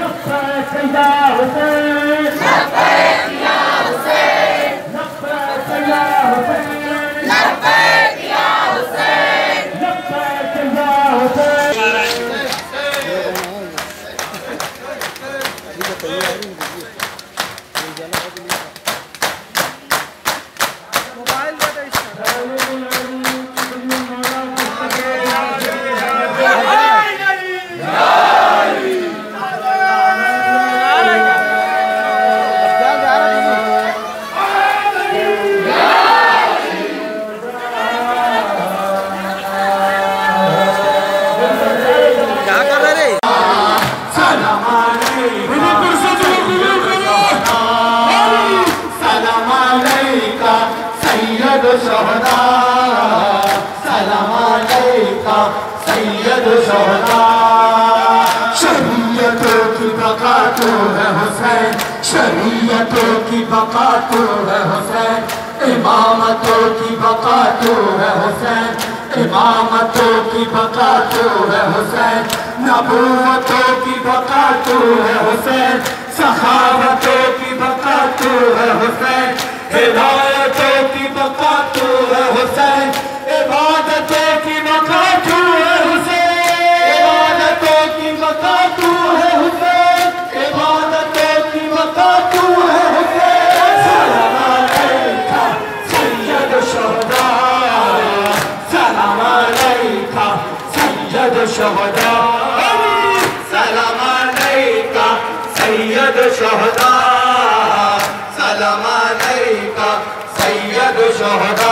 शरीयतों की बका तो है हुसैन, शरीयतों की बका तो है हुसैन, इमामतों की बका तो है हुसैन, इमामतों की बका तो है हुसैन, नबूवतों की बका तो है हुसैन, सहाबतों की बका तो है हुसैन, हिदायतों की बका तो है हुसैन, इबादतों की बका तो है हुसैन, इबादतों की बका तो है हुसैन, इबादतों की बका तो है हुसैन। सलाम अलैका सैयद शुहदा, सलाम अलैका सैयद शुहदा, सलाम अलैका सैयद शुहदा, सलाम अलैका सैयद शुहदा।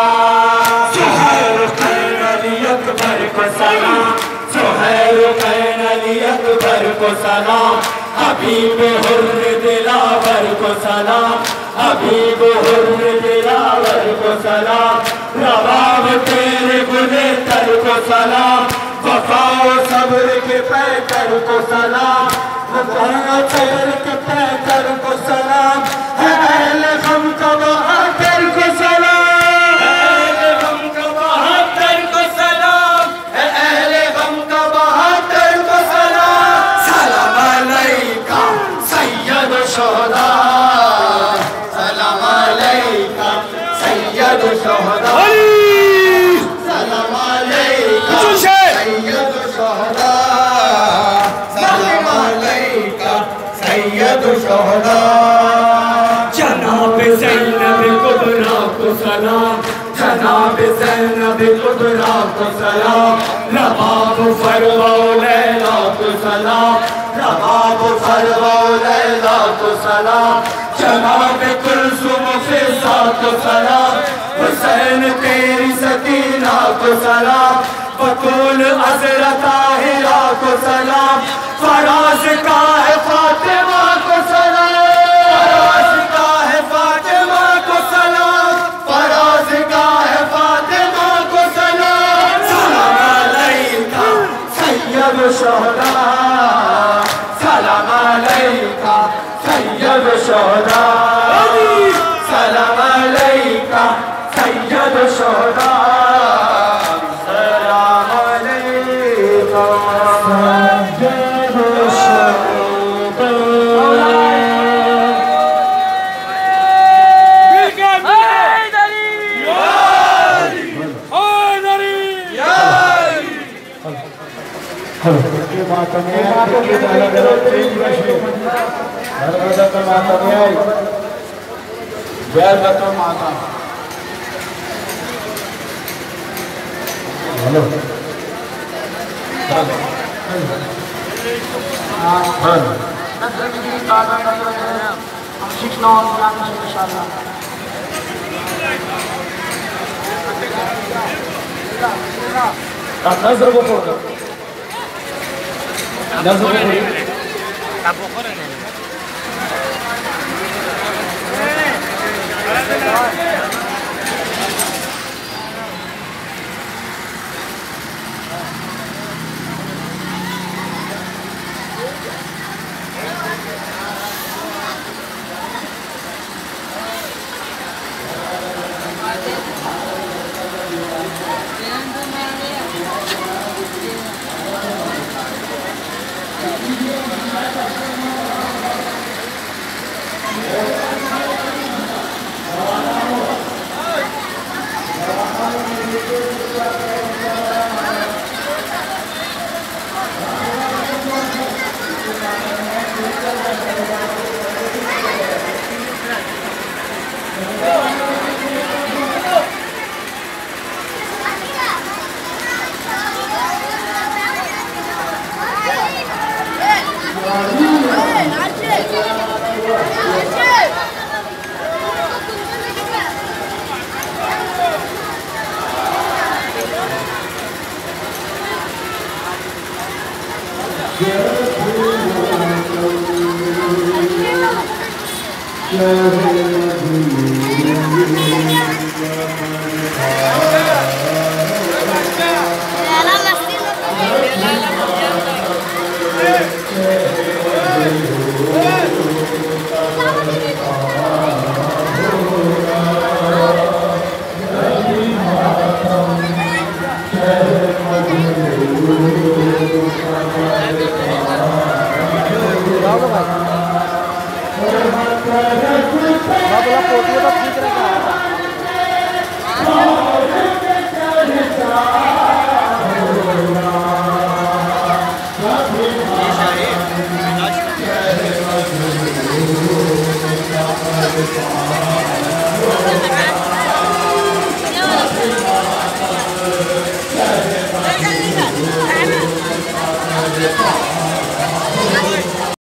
को सलाम, सुहैल कैन अली अकबर को सलाम, हबीब हुर्र दिलावर को सलाम, हबीब हुर्र दिलावर को सलाम, रबाब तेरे गुलेतर को सलाम, वफाओ सब्र के पैकर को सलाम, वफाओ सब्र के पैकर को सलाम, है अहले गम का बहादुर को सलाम, शुहदा, सलाम अलैका सैयद शुहदा, सलाम अलैका सैयद शुहदा, सलाम अलैका सैयद शुहदा। जनाब ज़ैनब कुबरा को सलाम, जनाब ज़ैनब कुबरा को सलाम, रबाब फरवा लैला को सलाम, रबाब फरवा लैला को सलाम, जनाब कुलसुम फिज़ा को सलाम, हुसैन तेरी सकीना को सलाम, बतूल अज़रा ताहिरा को सलाम, फराज़ का है फातिमा को सलाम, फराज़ का है फातिमा को सलाम, फराज़ का है फातिमा को सलाम। सलाम अलैका सैयद शुहदा, सलाम अलैका सैयद शुहदा, सलाम अलैका सैयद शुहदा, सलाम अलैका सैयद शुहदा। नजर को छोड़ दो, नजर को Hussaini